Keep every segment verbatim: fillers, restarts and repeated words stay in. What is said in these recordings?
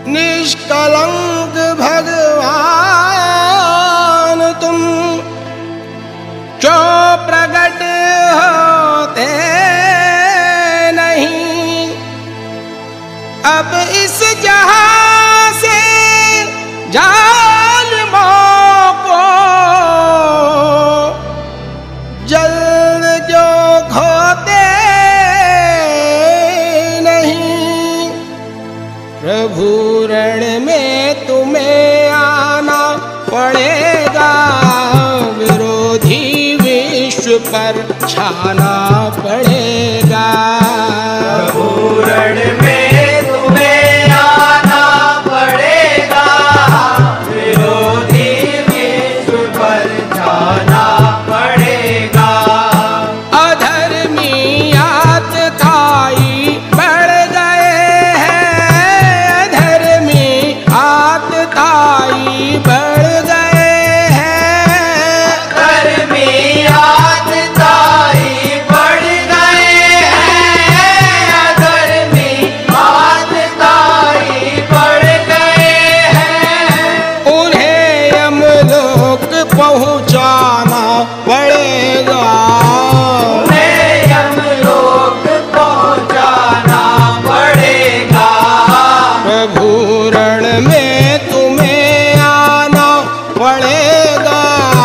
निष्कलंक भगवान तुम जो प्रगट होते नहीं। अब इस जहां से जालिमों को जल्द जो खोते नहीं। प्रभु रण में तुम्हें आना पड़ेगा, विरोधी विश्व पर छाना पड़ेगा। प्रभु रण में तुम्हें आना पड़ेगा, विरोधी विश्व पर छाना पड़ेगा। अधर्मी आतताई बढ़ गए हैं, अधर्मी आतताई बढ़ गए हैं। अधर्मी आतताई बढ़ गए हैं, अधर्मी आतताई बढ़ गए हैं। उन्हें यमलोक पहुंचाना पड़ेगा, उन्हें यमलोक पहुंचाना पड़ेगा। प्रभु रण में तुम्हें आना पड़ेगा,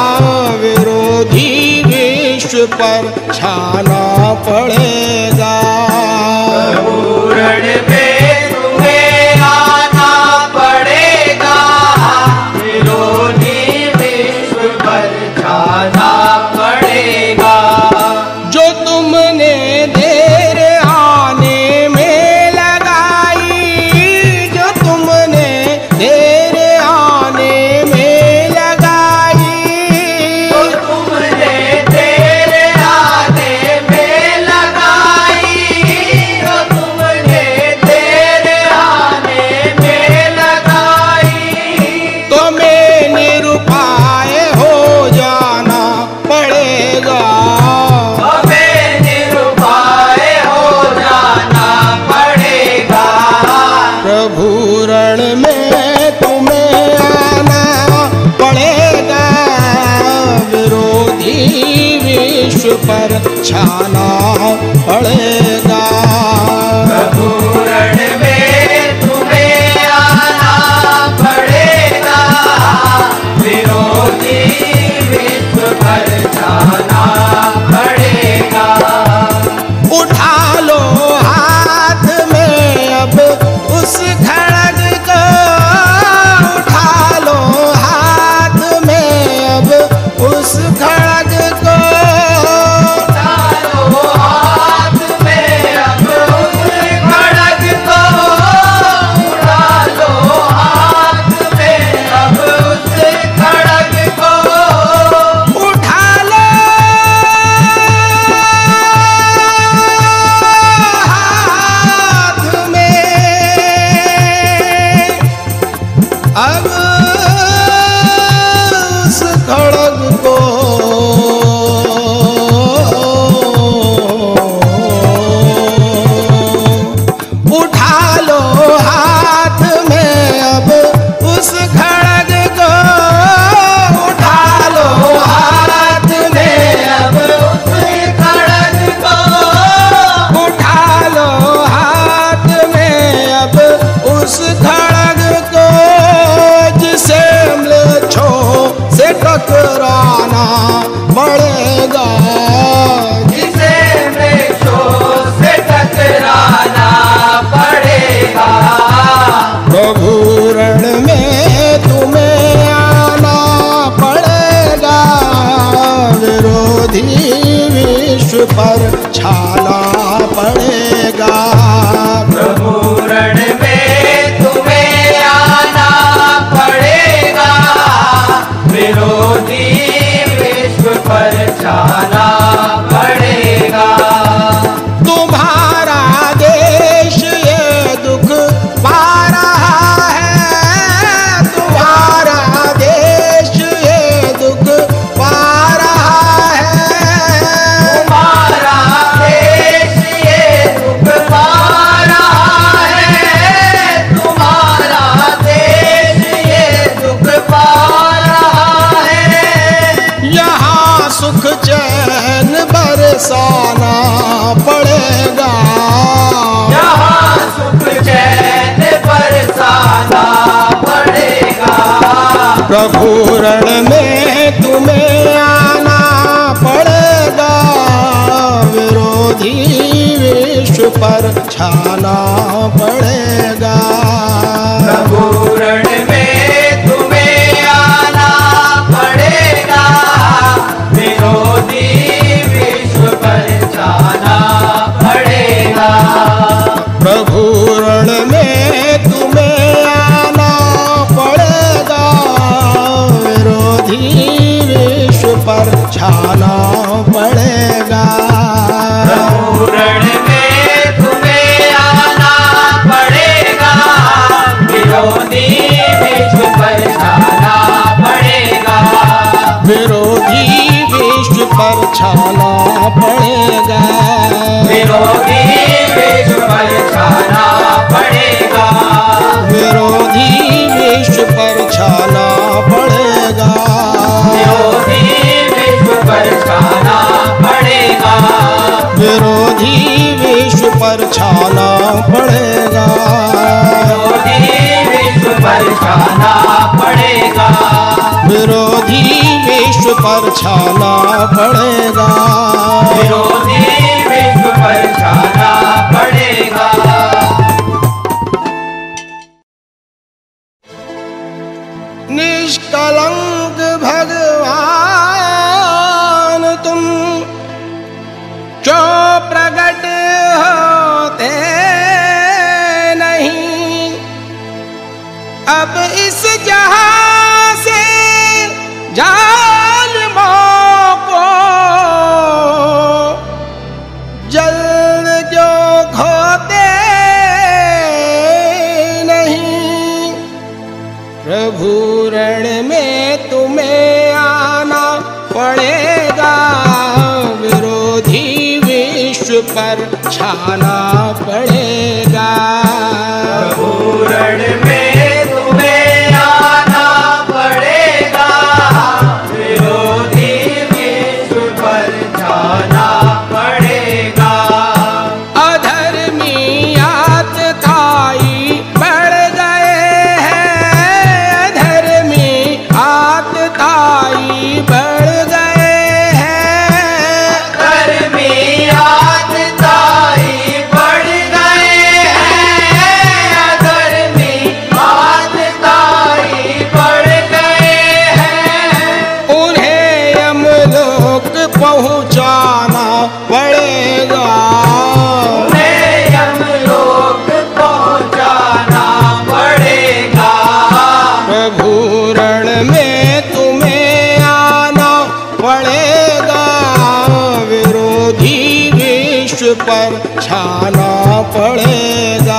विरोधी विश्व पर छाना पड़ेगा। प्रभु रण में तुम्हें आना पड़ेगा, विरोधी विश्व पर छाना पड़ेगा। जो तुमने देर आने में लगाई, जो तुमने देर आने में लगाई, तो तुमने तेरे आने में लगाई, तो तुमने तेरे आने में लगाई। तुम्हें निरुपाय हो जाना पड़ेगा, हमें निरुपाय हो जाना पड़ेगा। प्रभु रण में तुम्हें आना पड़ेगा, विरोधी विश्व पर छाना पड़ेगा। प्रभु रण में तुम्हें आना पड़ेगा, विरोधी विश्व पर छाना पड़ेगा। उठा लो हाथ में अब उस खड़ग को, उठा लो हाथ में अब उस खड़ग को। डालो हाथ में अब उस खड़ग को, डालो हाथ में अब उस खड़ग को। उठा लो हाथ में अब उस खड़ग को। उठा लो हाथ में अब उस खड़ग को, उठा लो हाथ में अब उस खड़ग को, उठा लो हाथ में अब उस खड़ग को, जिसे म्लेच्छों से टकराना पड़ेगा, जिसे वृक्षों से टकराना पड़ेगा। प्रभु प्रभु रण में तुम्हें आना पड़ेगा, विरोधी विश्व पर छाना पड़ेगा। प्रभु रण में तुम्हें आना पड़ेगा, विरोधी विश्व पर छाना पड़ेगा। प्रभु रण में तुम्हें आना पड़ेगा, विरोधी विश्व पर छाना पड़ेगा। प्रभु रण में तुम्हें आना पड़ेगा, विरोधी विश्व पर छाना पड़ेगा। विरोधी विश्व पर छाना पड़ेगा। विरोधी विश्व पर छाना पड़ेगा। विरोधी विश्व पर छाना पड़ेगा। विरोधी विश्व पर छाना पड़ेगा। विरोधी विश्व पर छाना पड़ेगा। विरोधी विश्व पर छाना पड़ेगा। विरोधी विश्व पर छाना पड़ेगा। विरोधी विश्व पर छाना पड़ेगा। निष्कलंक भगवान तुम जो प्रगट होते नहीं, अब इस जहां से जालिमों को जल्द जो खोते नहीं। प्रभु रण में तुम्हें आना पड़ेगा, विरोधी विश्व पर छाना पड़ेगा। प्रभु रण में तुम्हें आना पड़ेगा, विरोधी विश्व पर छाना पड़ेगा। अधर्मी आतताई बढ़ गए हैं, अधर्मी आतताई बढ़ गए हैं। धर्मी आतताई बढ़ गए हैं। अधर्मी आतताई बढ़ गए हैं। उन्हें यमलोक पहुंचाना पड़ेगा। उन्हें यमलोक पहुंचाना पड़ेगा। प्रभु रण में तुम्हें आना पड़ेगा, विरोधी विश्व पर छाना पड़ेगा।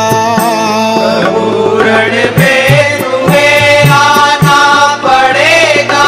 प्रभु रण में तुम्हें आना पड़ेगा,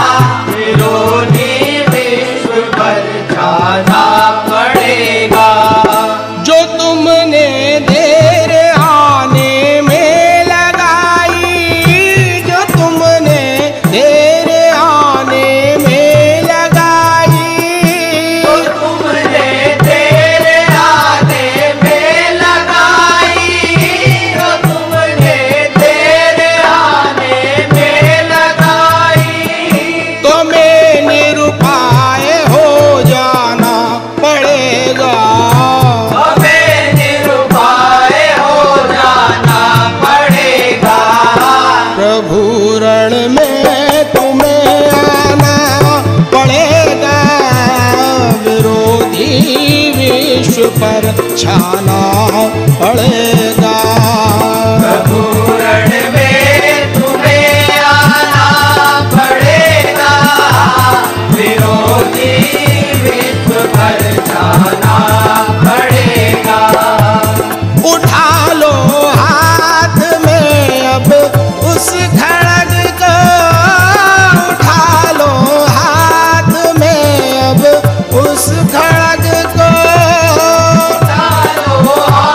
विरोधी विश्व पर छाना पड़ेगा। जो तुमने देर आने में लगाई, जो तुमने देर आने में लगाई, तो तुमने तेरे आने में लगाई। तो तुमने तेरे आने में लगाई। तो मैं निरुपाय हो जाना पड़ेगा। हमें निरुपाय हो जाना पड़ेगा। प्रभु रण में तुम्हें आना पड़ेगा, विरोधी विश्व पर छाना पड़ेगा। प्रभु रण में तुम्हें आना पड़ेगा, विरोधी विश्व पर छाना पड़ेगा। उठा लो हाथ में अब उस खड़ग को, उठा लो हाथ में अब उस खड़ग को। डालो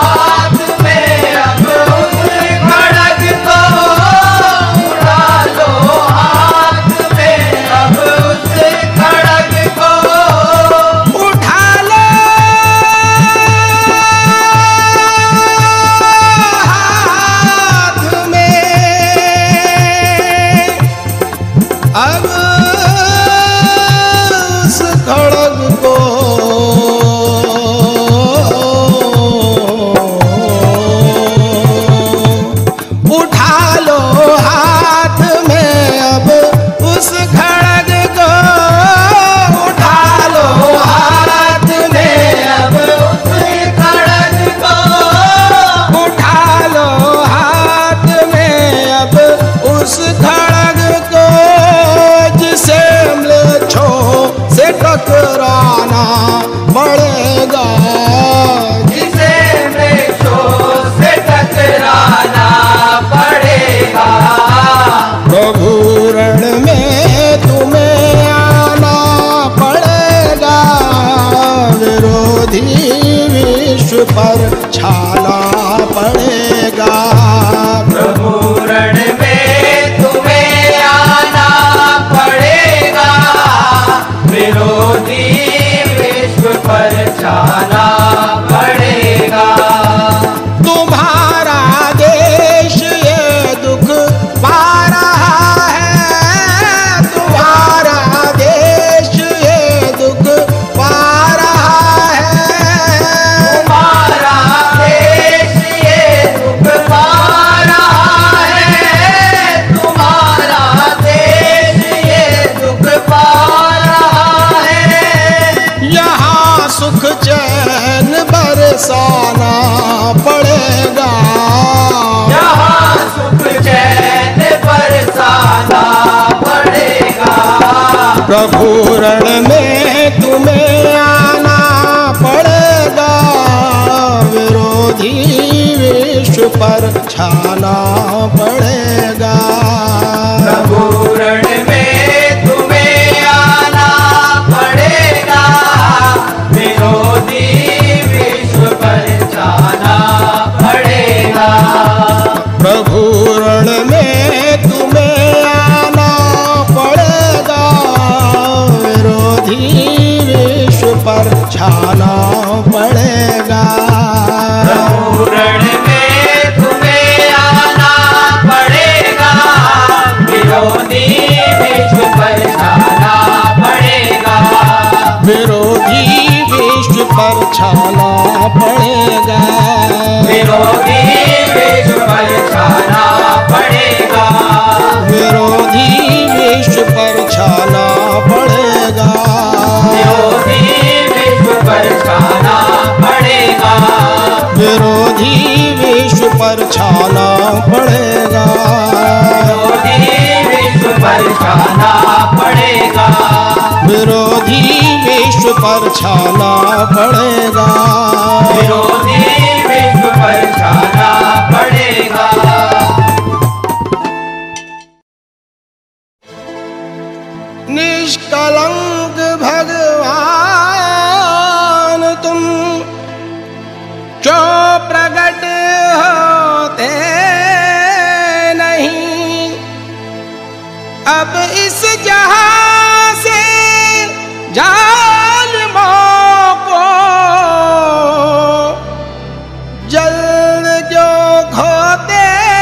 प्रभु रण में तुम्हें आना पड़ेगा, विरोधी विश्व पर छाना पड़ेगा। प्रभु रण में तुम्हें आना पड़ेगा, विरोधी विश्व पर छाना पड़ेगा। प्रभु रण में तुम्हें आना पड़ेगा, विरोधी विश्व पर छाना पड़ेगा। प्रभु रण में तुम्हें आना पड़ेगा, विरोधी विश्व पर छाना पड़ेगा। विरोधी विश्व पर छाना पड़ेगा। विरोधी विश्व पर छाना पड़ेगा। विरोधी विश्व पर छाना पड़ेगा। विरोधी विश्व पर छाना पड़ेगा। विरोधी विश्व पर छाना पड़ेगा। विरोधी विश्व पर छाना पड़ेगा। विरोधी विश्व पर छाना पड़ेगा। विरोधी विश्व पर छाना पड़ेगा। निष्कलंक भगवान तुम जो प्रगट होते नहीं, अब इस जहां से जालिमों को जल्द जो खोते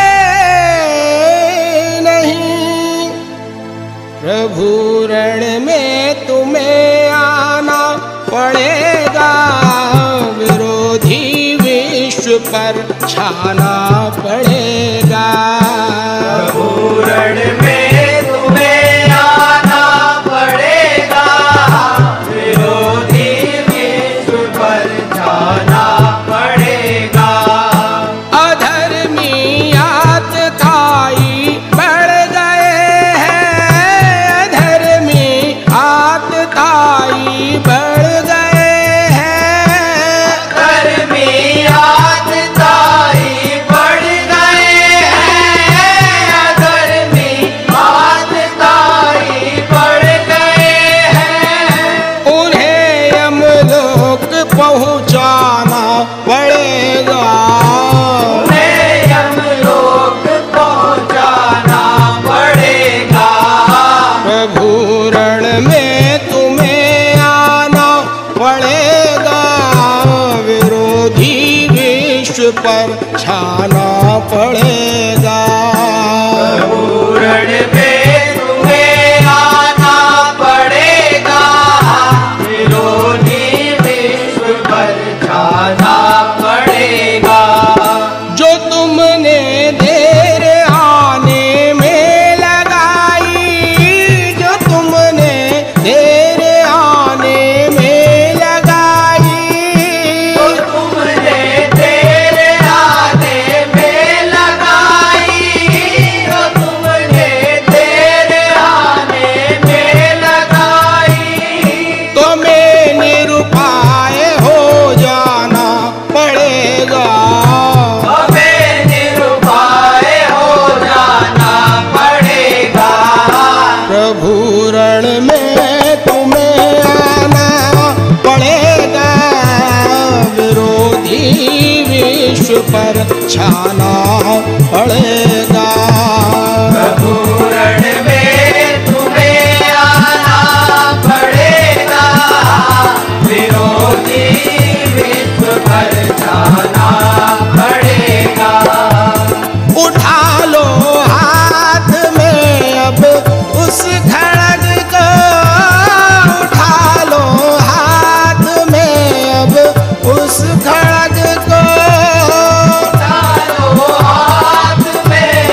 नहीं। प्रभु रण में तुम्हें आना पड़ेगा, विरोधी विश्व पर छाना पड़ेगा। प्रभु रण में तुम्हें आना पड़ेगा, विरोधी विश्व पर छाना पड़ेगा। अधर्मी आतताई बढ़ गए हैं, अधर्मी आतताई बढ़ गए हैं। धर्मी आतताई बढ़ गए हैं। अधर्मी आतताई बढ़ गए हैं। उन्हें यमलोक पहुंचाना पड़ेगा। उन्हें यमलोक पहुंचाना पड़ेगा। प्रभु रण में तुम्हें आना पड़ेगा, विरोधी विश्व पर छाना पड़ेगा। प्रभु रण में तुम्हें आना पड़ेगा, विरोधी विश्व पर छाना पड़ेगा। जो तुमने देर आने में लगाई, जो तुमने देर आने में लगाई, तो तुमने देर आने में लगाई। तो तुमने देर आने में लगाई। तुम्हें निरुपाय हो जाना पड़ेगा। हमें निरुपाय हो जाना पड़ेगा। प्रभु रण में तुम्हें आना पड़ेगा, विरोधी विश्व पर छाना पड़ेगा। प्रभु रण में तुम्हें आना पड़ेगा, विरोधी विश्व पर छाना पड़ेगा। उठा लो हाथ में अब उस खड़ग को, उठा लो हाथ में अब उस खड़ग को। उठा लो हाथ में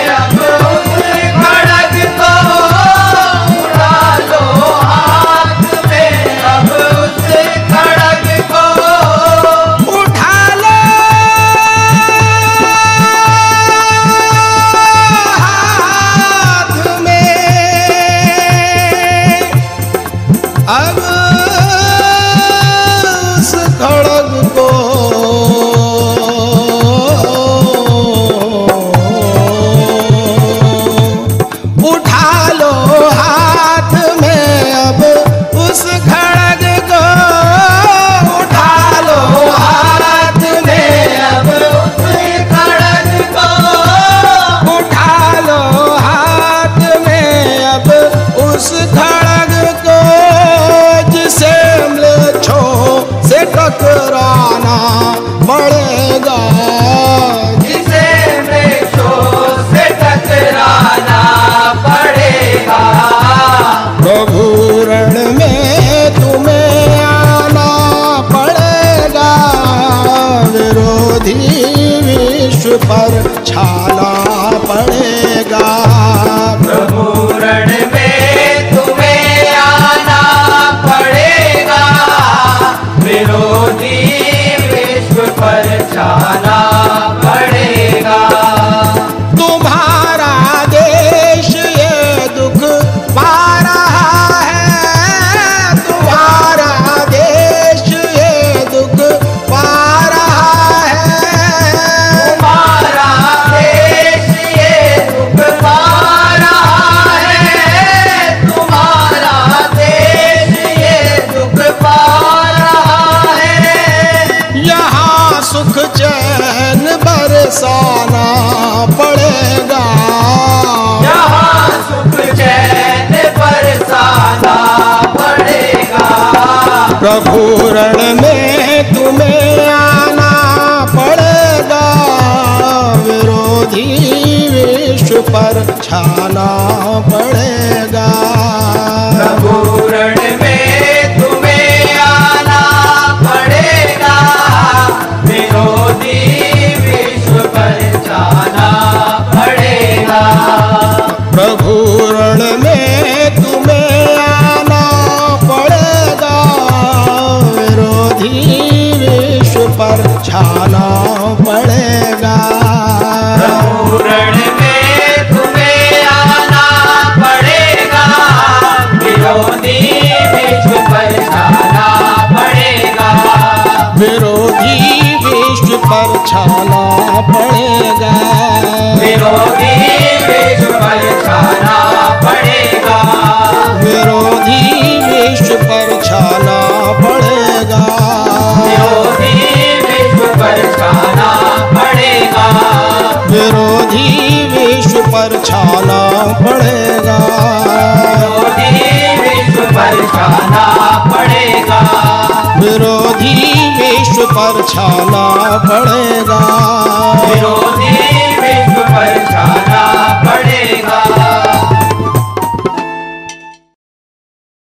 पड़ेगा। यहाँ सुख चैन बरसाना पड़ेगा। प्रभु रण में तुम्हें आना पड़ेगा, विरोधी विश्व पर छाना पड़ेगा। प्रभु रण में तुम्हें आना पड़ेगा, विरोधी विश्व पर छाना पड़ेगा। प्रभु रण में तुम्हें आना पड़ेगा, विरोधी विश्व पर छाना पड़ेगा। प्रभु रण में तुम्हें आना पड़ेगा, विरोधी विश्व पर छाना पड़ेगा। विरोधी विश्व पर छाना पड़ेगा। विरोधी विश्व पर छाना पड़ेगा। विरोधी विश्व पर छाना पड़ेगा। विरोधी विश्व पर छाना पड़ेगा। विरोधी विश्व पर छाना पड़ेगा। विरोधी विश्व पर छाना पड़ेगा। विरोधी विश्व पर छाना पड़ेगा। विरोधी विश्व पर छाना पड़ेगा।